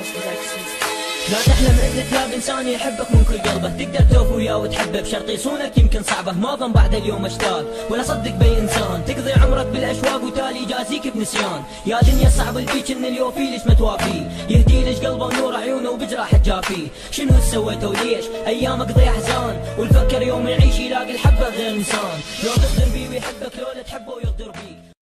لا تحلم انك تلاقي انسان يحبك من كل قلبه، تقدر توفي وياه وتحبه بشرط يصونك يمكن صعبه، ما ظن بعد اليوم اشتاق ولا صدق بي انسان، تقضي عمرك بالاشواق وتالي يجازيك بنسيان، يا دنيا صعب البيك ان اليوفي ليش ما توافيه، يهدي ليش قلبه ونور عيونه وبجراح جافيه، شنو سويته وليش ايام اقضي احزان، والفكر يوم يعيش يلاقي الحبه غير انسان، لو تقدر بيه ويحبك لو لا تحبه ويغدر بيك.